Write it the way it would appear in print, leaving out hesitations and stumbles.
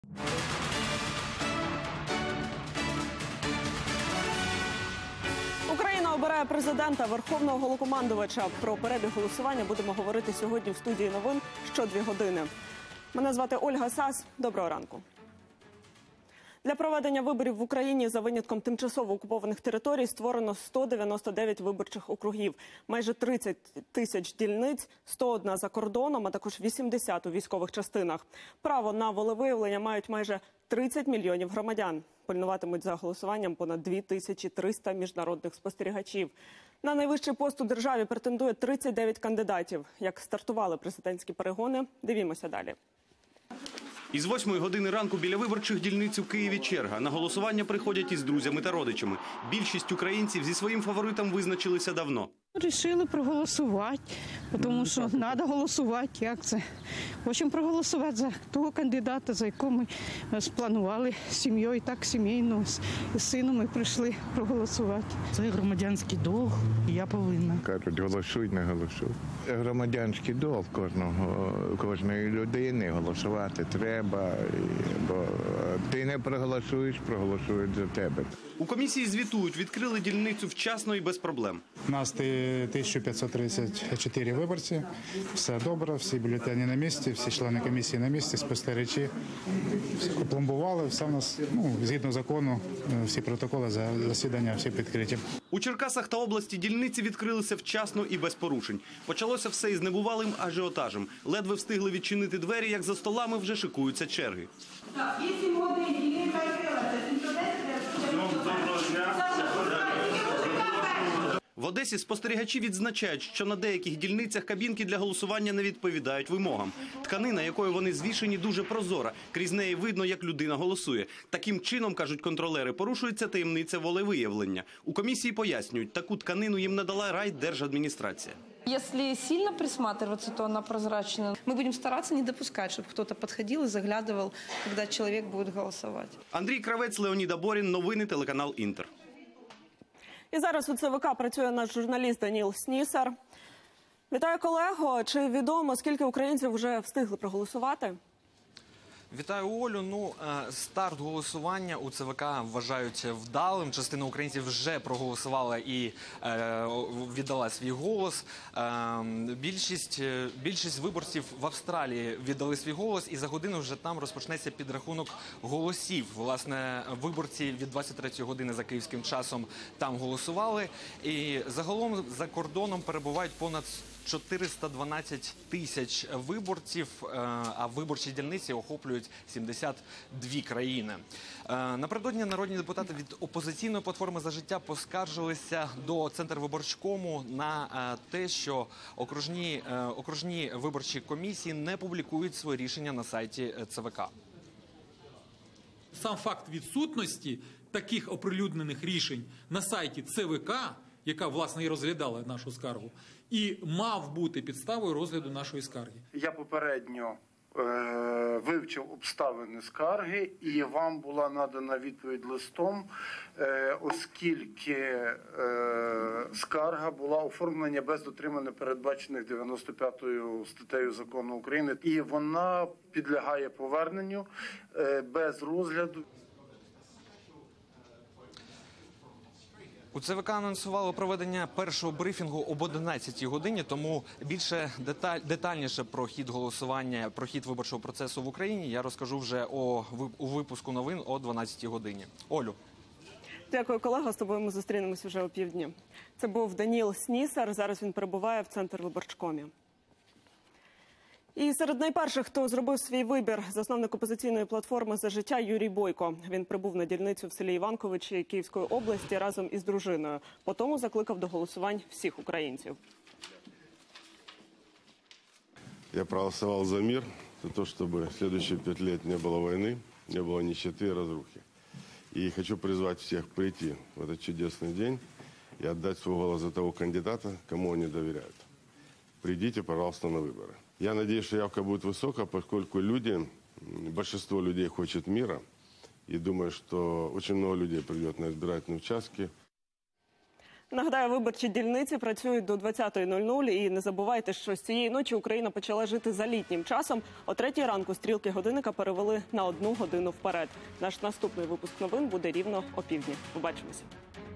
Україна обирає президента, верховного головнокомандувача. Про перебіг голосування будемо говорити сьогодні в студії новин що 2 години. Мене звати Ольга Сас. Доброго ранку. Для проведення виборів в Україні за винятком тимчасово окупованих територій створено 199 виборчих округів, майже 30 тисяч дільниць, 101 за кордоном, а також 80 у військових частинах. Право на волевиявлення мають майже 30 мільйонів громадян. Пильнуватимуть за голосуванням понад 2300 міжнародних спостерігачів. На найвищий пост у державі претендує 39 кандидатів. Як стартували президентські перегони, дивімося далі. Із 8 години ранку біля виборчих дільниць у Києві черга. На голосування приходять із друзями та родичами. Більшість українців зі своїм фаворитом визначилися давно. Рішили проголосувати, тому що треба голосувати, як це. Хочемо проголосувати за того кандидата, за якого ми спланували з сім'єю, так сімейно, з сином ми прийшли проголосувати. Це громадянський долг, і я повинна. Кажуть, голосуй, не голосуй. Громадянський долг кожної людини, голосувати треба, бо ти не проголосуєш, проголосують за тебе. У комісії звітують, відкрили дільницю вчасно і без проблем. У нас 1534 виборці, все добре, всі бюлетені на місці, всі члени комісії на місці, спостерігачі опломбували, все в нас, згідно закону, всі протоколи за засідання, всі відкриті. У Черкасах та області дільниці відкрилися вчасно і без порушень. Почалося все із небувалим ажіотажем. Ледве встигли відчинити двері, як за столами вже шикуються черги. Так, 8 годин, дільниця відкрилася. В Одесі спостерігачі відзначають, що на деяких дільницях кабінки для голосування не відповідають вимогам. Тканина, якою вони звішені, дуже прозора. Крізь неї видно, як людина голосує. Таким чином, кажуть контролери, порушується таємниця волевиявлення. У комісії пояснюють, таку тканину їм надала райдержадміністрація. Если сильно присматриваться, то она прозрачная. Мы будем стараться не допускать, чтобы кто-то подходил и заглядывал, когда человек будет голосовать. Андрій Кравець, Леонід Аборін. Новини, телеканал «Інтер». І зараз у ЦВК працює наш журналіст Даніл Снісар. Вітаю, колего. Чи відомо, скільки українців вже встигли проголосувати? Вітаю, Олю. Старт голосування у ЦВК вважають вдалим. Частина українців вже проголосувала і віддала свій голос. Більшість виборців в Австралії віддали свій голос, і за годину вже там розпочнеться підрахунок голосів. Власне, виборці від 23 години за київським часом там голосували. І загалом за кордоном перебувають понад 412 тисяч виборців, а виборчі дільниці охоплюють 72 країни. Напередодні народні депутати від опозиційної платформи «За життя» поскаржилися до Центрвиборчкому на те, що окружні виборчі комісії не публікують свої рішення на сайті ЦВК. Сам факт відсутності таких оприлюднених рішень на сайті ЦВК, яка, власне, і розглядала нашу скаргу, і мав бути підставою розгляду нашої скарги. Я попередньо вивчив обставини скарги, і вам була надана відповідь листом, оскільки скарга була оформлена без дотримання передбачених 95-ю статтею Закону України, і вона підлягає поверненню без розгляду. У ЦВК анонсували проведення першого брифінгу об 11-й годині, тому більше детальніше про хід голосування, про хід виборчого процесу в Україні я розкажу вже у випуску новин о 12-й годині. Олю. Дякую, колего. З тобою ми зустрінемось вже о півдні. Це був Даніл Снісар. Зараз він перебуває в Центрвиборчкомі. І серед найперших, хто зробив свій вибір, засновник опозиційної платформи «За життя» Юрій Бойко. Він прибув на дільницю в селі Іванковичі Київської області разом із дружиною. Потому закликав до голосувань всіх українців. Я проголосовал за мир, за то, чтобы следующие 5 лет не было войны, не было нищеты и разрухи. И хочу призвать всех прийти в этот чудесный день и отдать свой голос за того кандидата, кому они доверяют. Придите, пожалуйста, на выборы. Я надеюсь, что явка будет высокая, поскольку большинство людей хочет мира. И думаю, что очень много людей придет на избирательные участки. Нагадаю, виборчі дільниці працюють до 20:00. І не забувайте, що з цієї ночі Україна почала жити за літнім часом. О 3:00 ранку стрілки годинника перевели на 1 годину вперед. Наш наступний випуск новин буде рівно о 12:00. Побачимося.